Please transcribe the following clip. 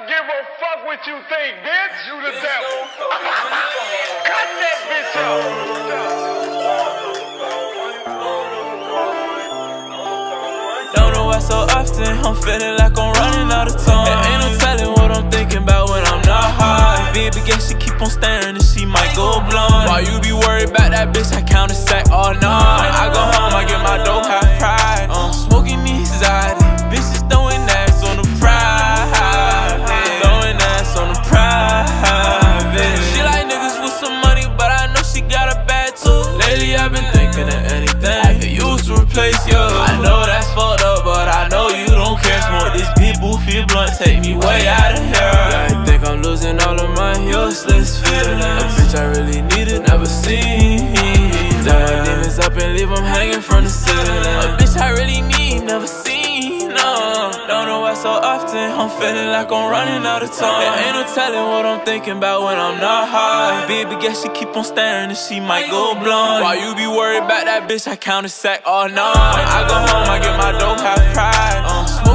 don't give a fuck what you think, bitch. You the devil. Cut that bitch out. Don't know why so often I'm feeling like I'm running out of time. There ain't no telling what I'm thinking about when I'm not high. Baby guess she keep on staring and she might go blind. While you be worried about that bitch, I count a sack all night. I go home, I get my dope half pride. Smoking these exotic bitches throwing ass on the pride. Throwing ass on the pride. She like niggas with some money, but I know she got a bad too. Lately I've been thinking of anything I could use to replace you. I know that's fucked up, but I know you don't care. Smoke this big boofy blunt, take me way out of here. I think I'm losing all of my useless feelings. A bitch I really needed, never seen. Turn my demons up and leave them hanging from the ceiling. A bitch I really need, never seen. No, don't know why so often I'm feeling like I'm running out of time. There ain't no telling what I'm thinking about when I'm not high. Baby guess she keep on staring and she might go blind. While you be worried about that bitch, I count a sack all night. I go home, I get my dope half pride.